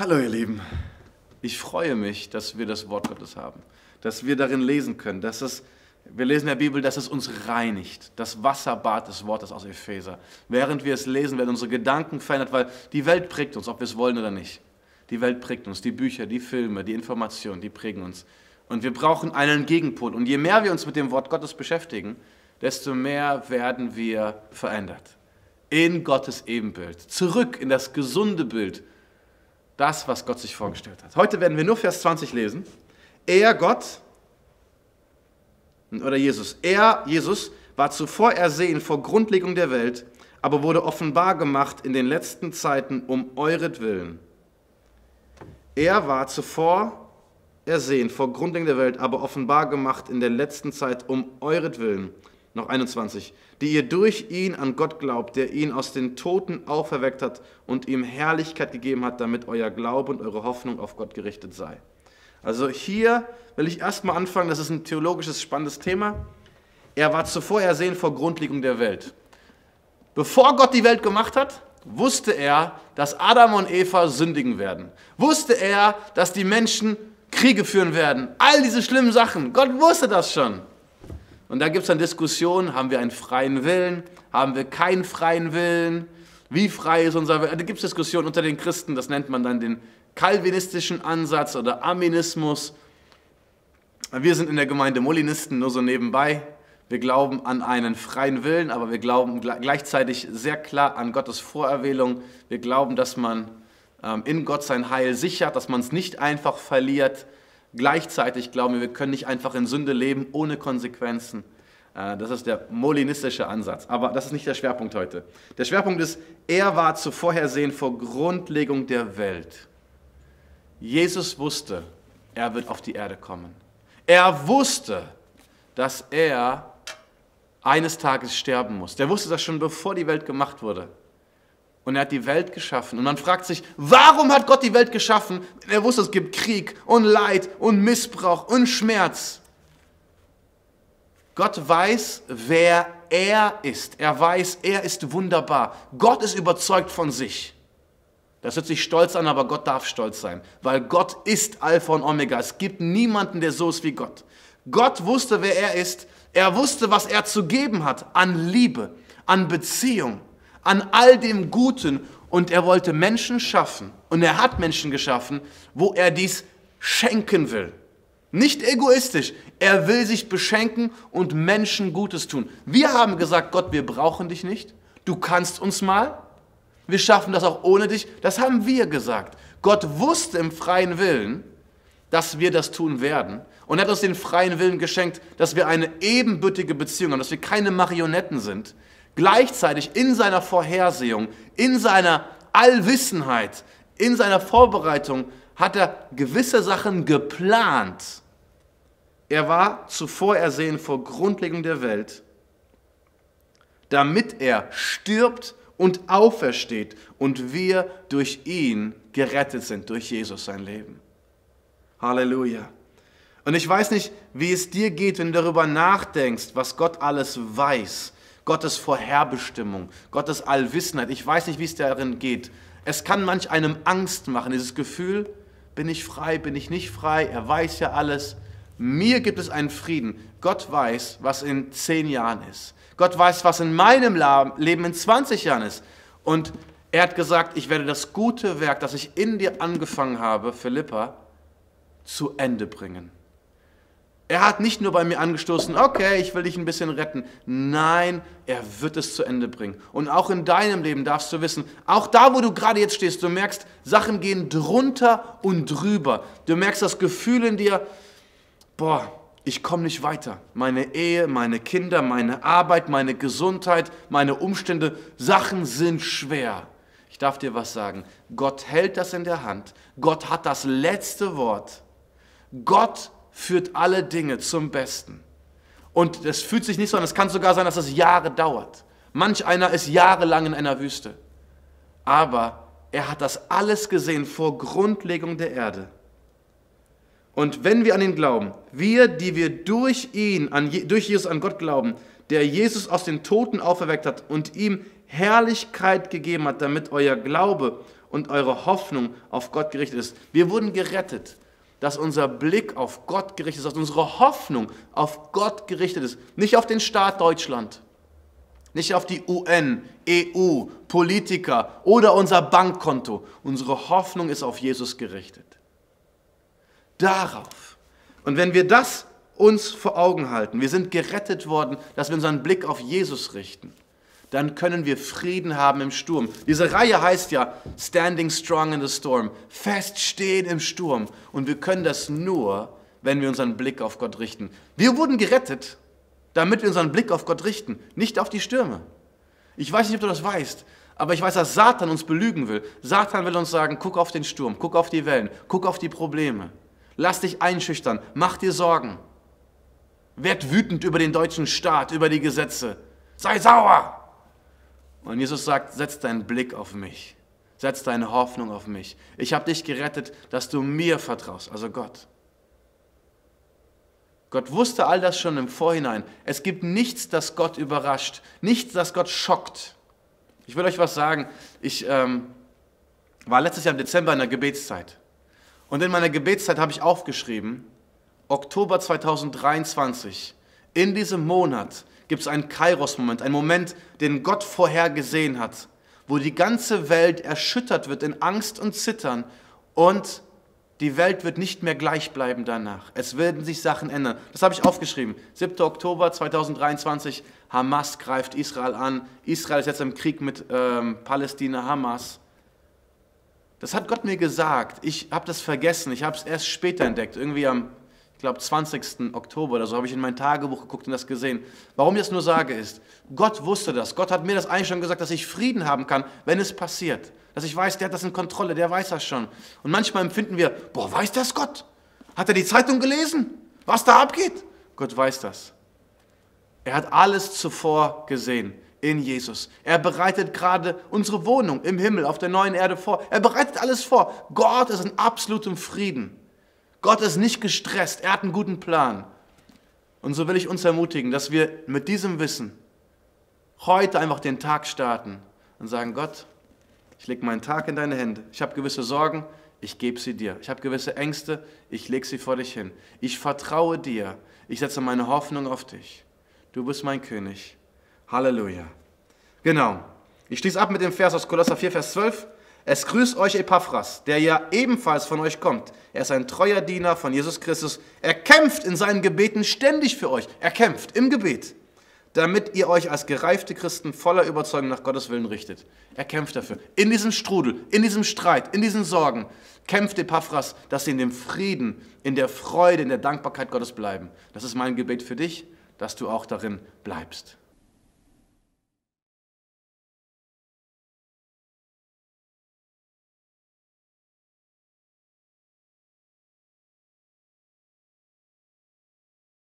Hallo ihr Lieben, ich freue mich, dass wir das Wort Gottes haben, dass wir darin lesen können, wir lesen in der Bibel, dass es uns reinigt, das Wasserbad des Wortes aus Epheser. Während wir es lesen, werden unsere Gedanken verändert, weil die Welt prägt uns, ob wir es wollen oder nicht. Die Welt prägt uns, die Bücher, die Filme, die Informationen, die prägen uns. Und wir brauchen einen Gegenpol. Und je mehr wir uns mit dem Wort Gottes beschäftigen, desto mehr werden wir verändert. In Gottes Ebenbild, zurück in das gesunde Bild, das, was Gott sich vorgestellt hat. Heute werden wir nur Vers 20 lesen. Jesus, war zuvor ersehen vor Grundlegung der Welt, aber wurde offenbar gemacht in den letzten Zeiten um euretwillen. Er war zuvor ersehen vor Grundlegung der Welt, aber offenbar gemacht in der letzten Zeit um euretwillen. Noch 21. Die ihr durch ihn an Gott glaubt, der ihn aus den Toten auferweckt hat und ihm Herrlichkeit gegeben hat, damit euer Glaube und eure Hoffnung auf Gott gerichtet sei. Also hier will ich erstmal anfangen, das ist ein theologisches, spannendes Thema. Er war zuvor ersehen vor Grundlegung der Welt. Bevor Gott die Welt gemacht hat, wusste er, dass Adam und Eva sündigen werden. Wusste er, dass die Menschen Kriege führen werden. All diese schlimmen Sachen. Gott wusste das schon. Und da gibt es dann Diskussionen, haben wir einen freien Willen, haben wir keinen freien Willen, wie frei ist unser Wille? Da gibt es Diskussionen unter den Christen, das nennt man dann den calvinistischen Ansatz oder Arminismus. Wir sind in der Gemeinde Molinisten, nur so nebenbei. Wir glauben an einen freien Willen, aber wir glauben gleichzeitig sehr klar an Gottes Vorerwählung. Wir glauben, dass man in Gott sein Heil sichert, dass man es nicht einfach verliert. Gleichzeitig glauben wir können nicht einfach in Sünde leben, ohne Konsequenzen. Das ist der molinistische Ansatz. Aber das ist nicht der Schwerpunkt heute. Der Schwerpunkt ist, er war zuvor ersehen vor Grundlegung der Welt. Jesus wusste, er wird auf die Erde kommen. Er wusste, dass er eines Tages sterben muss. Der wusste das schon, bevor die Welt gemacht wurde. Und er hat die Welt geschaffen. Und man fragt sich, warum hat Gott die Welt geschaffen? Er wusste, es gibt Krieg und Leid und Missbrauch und Schmerz. Gott weiß, wer er ist. Er weiß, er ist wunderbar. Gott ist überzeugt von sich. Das hört sich stolz an, aber Gott darf stolz sein. Weil Gott ist Alpha und Omega. Es gibt niemanden, der so ist wie Gott. Gott wusste, wer er ist. Er wusste, was er zu geben hat an Liebe, an Beziehung, an all dem Guten, und er wollte Menschen schaffen, und er hat Menschen geschaffen, wo er dies schenken will. Nicht egoistisch, er will sich beschenken und Menschen Gutes tun. Wir haben gesagt, Gott, wir brauchen dich nicht, du kannst uns mal, wir schaffen das auch ohne dich, das haben wir gesagt. Gott wusste im freien Willen, dass wir das tun werden, und er hat uns den freien Willen geschenkt, dass wir eine ebenbürtige Beziehung haben, dass wir keine Marionetten sind. Gleichzeitig in seiner Vorhersehung, in seiner Allwissenheit, in seiner Vorbereitung hat er gewisse Sachen geplant. Er war zuvor ersehen vor Grundlegung der Welt, damit er stirbt und aufersteht und wir durch ihn gerettet sind, durch Jesus sein Leben. Halleluja. Und ich weiß nicht, wie es dir geht, wenn du darüber nachdenkst, was Gott alles weiß. Gottes Vorherbestimmung, Gottes Allwissenheit. Ich weiß nicht, wie es darin geht. Es kann manch einem Angst machen, dieses Gefühl, bin ich frei, bin ich nicht frei, er weiß ja alles. Mir gibt es einen Frieden. Gott weiß, was in 10 Jahren ist. Gott weiß, was in meinem Leben in 20 Jahren ist. Und er hat gesagt, ich werde das gute Werk, das ich in dir angefangen habe, Philippa, zu Ende bringen. Er hat nicht nur bei mir angestoßen, okay, ich will dich ein bisschen retten. Nein, er wird es zu Ende bringen. Und auch in deinem Leben darfst du wissen, auch da, wo du gerade jetzt stehst, du merkst, Sachen gehen drunter und drüber. Du merkst das Gefühl in dir, ich komme nicht weiter. Meine Ehe, meine Kinder, meine Arbeit, meine Gesundheit, meine Umstände, Sachen sind schwer. Ich darf dir was sagen, Gott hält das in der Hand. Gott hat das letzte Wort. Gott führt alle Dinge zum Besten. Und es fühlt sich nicht so an, es kann sogar sein, dass es Jahre dauert. Manch einer ist jahrelang in einer Wüste. Aber er hat das alles gesehen vor Grundlegung der Erde. Und wenn wir an ihn glauben, wir, die wir durch Jesus an Gott glauben, der Jesus aus den Toten auferweckt hat und ihm Herrlichkeit gegeben hat, damit euer Glaube und eure Hoffnung auf Gott gerichtet ist. Wir wurden gerettet, dass unser Blick auf Gott gerichtet ist, dass unsere Hoffnung auf Gott gerichtet ist. Nicht auf den Staat Deutschland, nicht auf die UN, EU, Politiker oder unser Bankkonto. Unsere Hoffnung ist auf Jesus gerichtet. Darauf. Und wenn wir das uns vor Augen halten, wir sind gerettet worden, dass wir unseren Blick auf Jesus richten, dann können wir Frieden haben im Sturm. Diese Reihe heißt ja Standing Strong in the Storm, feststehen im Sturm. Und wir können das nur, wenn wir unseren Blick auf Gott richten. Wir wurden gerettet, damit wir unseren Blick auf Gott richten, nicht auf die Stürme. Ich weiß nicht, ob du das weißt, aber ich weiß, dass Satan uns belügen will. Satan will uns sagen, guck auf den Sturm, guck auf die Wellen, guck auf die Probleme. Lass dich einschüchtern, mach dir Sorgen. Werd wütend über den deutschen Staat, über die Gesetze. Sei sauer. Und Jesus sagt, setz deinen Blick auf mich. Setz deine Hoffnung auf mich. Ich habe dich gerettet, dass du mir vertraust, also Gott. Gott wusste all das schon im Vorhinein. Es gibt nichts, das Gott überrascht. Nichts, das Gott schockt. Ich will euch was sagen. Ich war letztes Jahr im Dezember in der Gebetszeit. Und in meiner Gebetszeit habe ich aufgeschrieben, Oktober 2023, in diesem Monat gibt es einen Kairos-Moment, einen Moment, den Gott vorhergesehen hat, wo die ganze Welt erschüttert wird in Angst und Zittern und die Welt wird nicht mehr gleich bleiben danach. Es werden sich Sachen ändern. Das habe ich aufgeschrieben. 7. Oktober 2023, Hamas greift Israel an. Israel ist jetzt im Krieg mit Palästina, Hamas. Das hat Gott mir gesagt. Ich habe das vergessen. Ich habe es erst später entdeckt. Irgendwie am, ich glaube, 20. Oktober oder so habe ich in mein Tagebuch geguckt und das gesehen. Warum ich das nur sage ist, Gott wusste das. Gott hat mir das eigentlich schon gesagt, dass ich Frieden haben kann, wenn es passiert. Dass ich weiß, der hat das in Kontrolle, der weiß das schon. Und manchmal empfinden wir, boah, weiß das Gott? Hat er die Zeitung gelesen? Was da abgeht? Gott weiß das. Er hat alles zuvor gesehen in Jesus. Er bereitet gerade unsere Wohnung im Himmel, auf der neuen Erde vor. Er bereitet alles vor. Gott ist in absolutem Frieden. Gott ist nicht gestresst. Er hat einen guten Plan. Und so will ich uns ermutigen, dass wir mit diesem Wissen heute einfach den Tag starten und sagen, Gott, ich lege meinen Tag in deine Hände. Ich habe gewisse Sorgen, ich gebe sie dir. Ich habe gewisse Ängste, ich lege sie vor dich hin. Ich vertraue dir. Ich setze meine Hoffnung auf dich. Du bist mein König. Halleluja. Genau. Ich schließe ab mit dem Vers aus Kolosser 4, Vers 12. Es grüßt euch Epaphras, der ja ebenfalls von euch kommt. Er ist ein treuer Diener von Jesus Christus. Er kämpft in seinen Gebeten ständig für euch. Er kämpft im Gebet, damit ihr euch als gereifte Christen voller Überzeugung nach Gottes Willen richtet. Er kämpft dafür. In diesem Strudel, in diesem Streit, in diesen Sorgen kämpft Epaphras, dass sie in dem Frieden, in der Freude, in der Dankbarkeit Gottes bleiben. Das ist mein Gebet für dich, dass du auch darin bleibst.